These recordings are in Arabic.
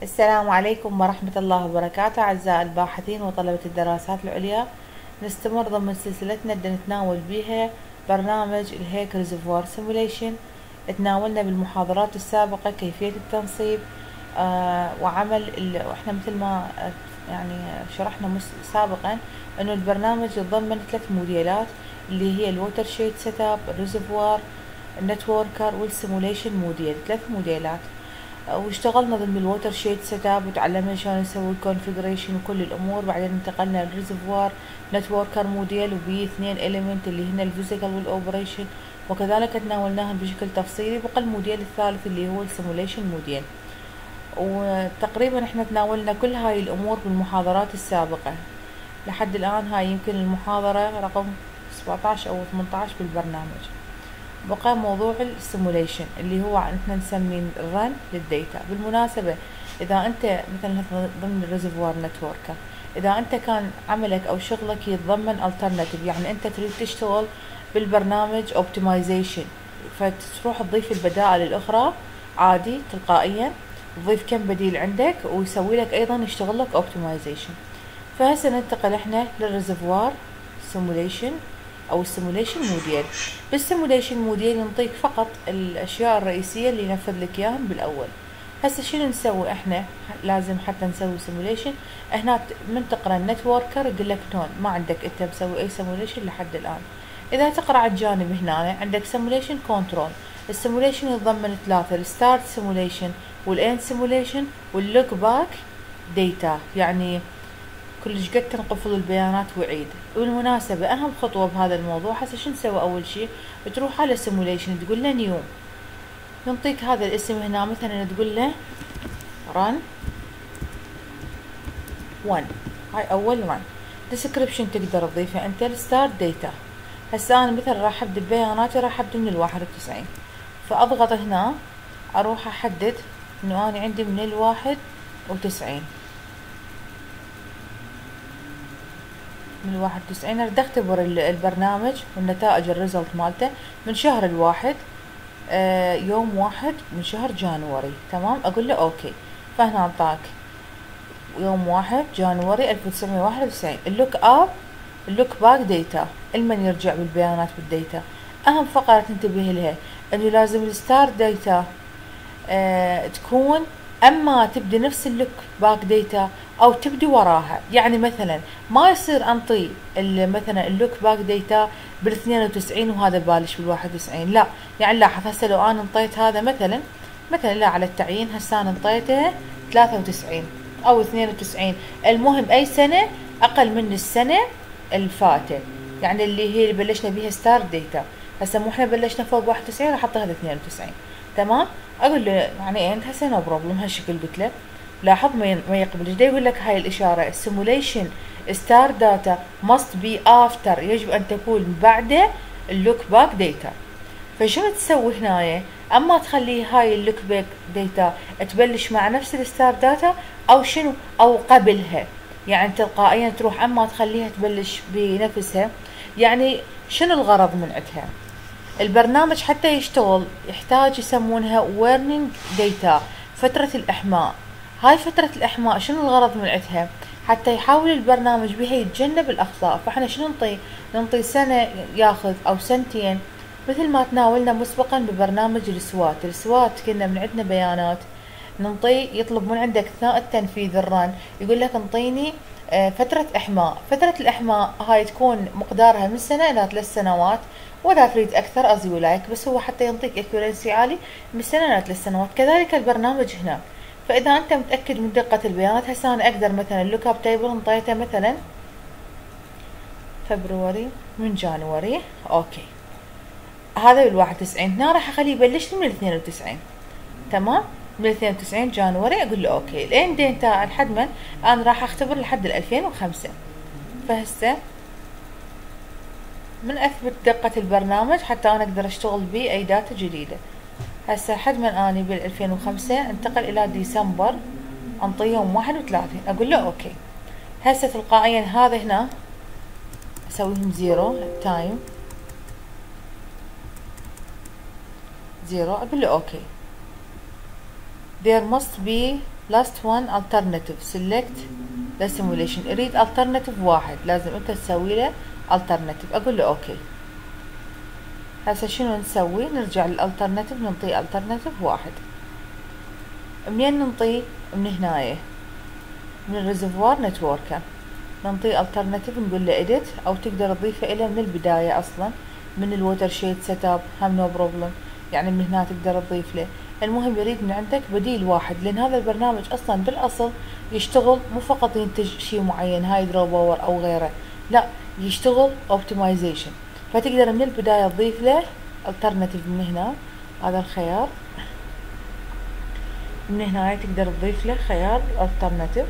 السلام عليكم ورحمة الله وبركاته أعزائي الباحثين وطلبة الدراسات العليا. نستمر ضمن سلسلتنا اللي نتناول بيها برنامج الهيك ريزرفوار سيموليشن. تناولنا بالمحاضرات السابقة كيفية التنصيب وعمل واحنا مثل ما يعني شرحنا سابقا انه البرنامج يتضمن 3 موديلات اللي هي الووتر شيد سيت اب، الريزرفوار، النتوركر والسيموليشن موديل، 3 موديلات. واشتغلنا ضمن الووتر شيد سيت اب وتعلمنا شلون نسوي الكونفيجريشن وكل الامور. بعدين انتقلنا للريزرفوار نتوركر موديل وبيه 2 اليمنت اللي هن الفيزيكال والاوبريشن، وكذلك تناولناهم بشكل تفصيلي. بقى الموديل الثالث اللي هو السيموليشن موديل. وتقريبا احنا تناولنا كل هاي الامور بالمحاضرات السابقة لحد الان. هاي يمكن المحاضرة رقم 17 او 18 بالبرنامج. بقى موضوع السيموليشن اللي هو احنا نسميه الرن للديتا. بالمناسبة اذا انت مثلا ضمن الريزرفوار نتوركر، اذا انت كان عملك او شغلك يتضمن alternative، يعني انت تريد تشتغل بالبرنامج optimization، فتروح تضيف البدائل الاخرى عادي تلقائيا، تضيف كم بديل عندك ويسوي لك ايضا يشتغل لك optimization. فهسه ننتقل احنا للريزرفوار سيموليشن او السيموليشن موديل. بالسيموليشن موديل نعطيك فقط الاشياء الرئيسيه اللي ينفذ لك اياهم بالاول. هسه شنو نسوي احنا؟ لازم حتى نسوي سيموليشن هنا من تقرا النتوركر يقول لك نون ما عندك انت مسوي اي سيموليشن لحد الان. اذا تقرا على الجانب هنا عندك سيموليشن كنترول. السيموليشن يتضمن 3: الستارت سيموليشن والاند سيموليشن واللوك باك ديتا، يعني كلش قد تنقفل البيانات وعيد. وبالمناسبة أهم خطوة بهذا الموضوع هسه شو نسوي؟ أول شي تروح على سيموليشن تقول له نيو، نعطيك هذا الاسم هنا مثلا تقول له رن 1. هاي أول رن. ديسكريبشن تقدر تضيفه أنت. الستارت ديتا، هسه أنا مثلا راح أبدأ بياناتي راح أبدأ من 91، فأضغط هنا أروح أحدد إنه أنا عندي من 91 من 91. اريد اختبر البرنامج والنتائج الريزلت مالته من شهر الواحد، يوم 1 من شهر جانوري. تمام، اقول له اوكي. فهنا اعطاك يوم 1 جانوري 1991. اللوك اب اللوك باك ديتا، المن يرجع بالبيانات بالديتا. اهم فقرة تنتبه لها انه لازم الستار ديتا تكون اما تبدي نفس اللوك باك ديتا او تبدي وراها. يعني مثلا ما يصير انطي مثلا اللوك باك ديتا بال92 وهذا بالش بال91، لا. يعني لاحظ هسه لو انا انطيت هذا مثلا لا على التعيين، هسه انا انطيته 93 او 92، المهم اي سنة اقل من السنة الفاتة، يعني اللي هي اللي بلشنا بيها ستار ديتا. هسه مو احنا بلشنا فوق 91 راح احط هذا 92. تمام، اقول له يعني انت هسه نو بروبلم هالشكل قلت له. لاحظ ما يقبلش، دا يقول لك هاي الاشاره السيموليشن ستار داتا ماست بي افتر، يجب ان تكون بعد اللوك باك ديتا. فشنو تسوي هنا؟ اما تخلي هاي اللوك باك ديتا تبلش مع نفس الستار داتا او شنو او قبلها، يعني تلقائيا تروح اما تخليها تبلش بنفسها. يعني شنو الغرض من عندها؟ البرنامج حتى يشتغل يحتاج يسمونها warning data، فترة الإحماء. هاي فترة الإحماء شنو الغرض من عندها؟ حتى يحاول البرنامج بها يتجنب الأخطاء. فاحنا شنو ننطي سنة ياخذ أو سنتين، مثل ما تناولنا مسبقا ببرنامج السوات كنا من عندنا بيانات ننطي، يطلب من عندك اثناء التنفيذ الرن يقول لك انطيني فترة إحماء. فترة الإحماء هاي تكون مقدارها من سنة إلى 3 سنوات، وإذا تريد أكثر أزي ولايك، بس هو حتى ينطيك اكيورنسي عالي من سنة إلى 3 سنوات. كذلك البرنامج هنا. فإذا أنت متأكد من دقة البيانات، هسه أنا أقدر مثلا اللوك اب تيبل انطيته مثلا فبراير من جانوري، أوكي هذا بال91. هنا راح أخليه يبلش من 92. تمام، من 92 جانوري اقول له اوكي. الاند ديتا لحد من انا راح اختبر لحد 2005. فهسه من اثبت دقة البرنامج حتى انا اقدر اشتغل بيه اي داتا جديدة. هسه لحد من اني بال 2005 انتقل الى ديسمبر، انطيه يوم 31 اقول له اوكي. هسه تلقائيا هذا هنا اسويهم 0 تايم 0 اقول له اوكي. there must be last one alternative select the simulation. اريد alternative واحد، لازم انت تسوي له alternative. اقول له اوكي. هسه شنو نسوي؟ نرجع للالترناتيف، ننطيه alternative واحد. منين ننطيه؟ من هنايا من الريزرفوار نتوركر، ننطيه alternative، نقول له edit، او تقدر تضيفه الى من البداية اصلا من الووتر شيد سيت اب، هم نو بروبلم، يعني من هنا تقدر تضيف له. المهم يريد من عندك بديل واحد، لان هذا البرنامج اصلا بالاصل يشتغل مو فقط ينتج شيء معين هايدرو باور او غيره، لا يشتغل اوبتمايزيشن. فتقدر من البداية تضيف له alternative من هنا، هذا الخيار من هنا تقدر تضيف له خيار alternative،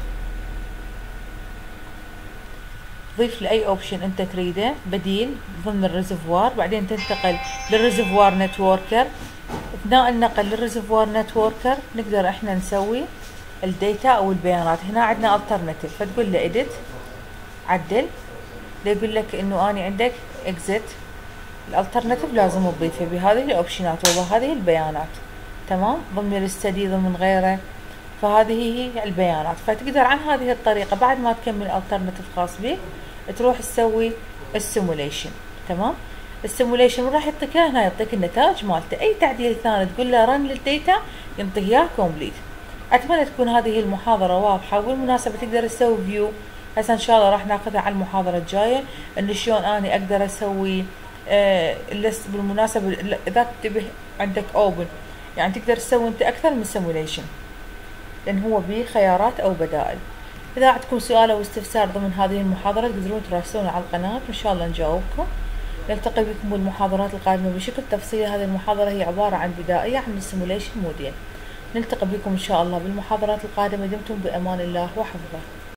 ضيف له اي اوبشن انت تريده بديل ضمن الريزرفوار. بعدين تنتقل للريزرفوار نتوركر. اثناء النقل للريزرفوار نتوركر نقدر احنا نسوي الديتا او البيانات. هنا عندنا alternative، فتقول له edit، عدل، يقول لك انه اني عندك exit. الالترناتيف لازم تضيفه بهذه الاوبشنات وبهذه البيانات، تمام، ضمن الاستدي ضمن غيره. فهذه هي البيانات. فتقدر عن هذه الطريقة بعد ما تكمل الالترناتيف خاص بك تروح تسوي السيموليشن. تمام، السيموليشن راح يعطيك هنا، يعطيك النتائج مالته. اي تعديل ثاني تقول له رن للديتا ينطيك اياه كومبليت. اتمنى تكون هذه المحاضرة واضحة، وبالمناسبة تقدر تسوي فيو. هسه ان شاء الله راح ناخذها على المحاضرة الجاية، ان شلون اني اقدر اسوي بالمناسبة اذا تنتبه عندك اوبن، يعني تقدر تسوي انت اكثر من سيموليشن، لان هو به خيارات او بدائل. اذا عندكم سؤال او استفسار ضمن هذه المحاضرة تقدرون تراسلونا على القناة، ان شاء الله نجاوبكم. نلتقي بكم بالمحاضرات القادمة بشكل تفصيلي. هذه المحاضرة هي عبارة عن بدائية عن السيموليشن موديل. نلتقي بكم ان شاء الله بالمحاضرات القادمة. دمتم بامان الله وحفظه.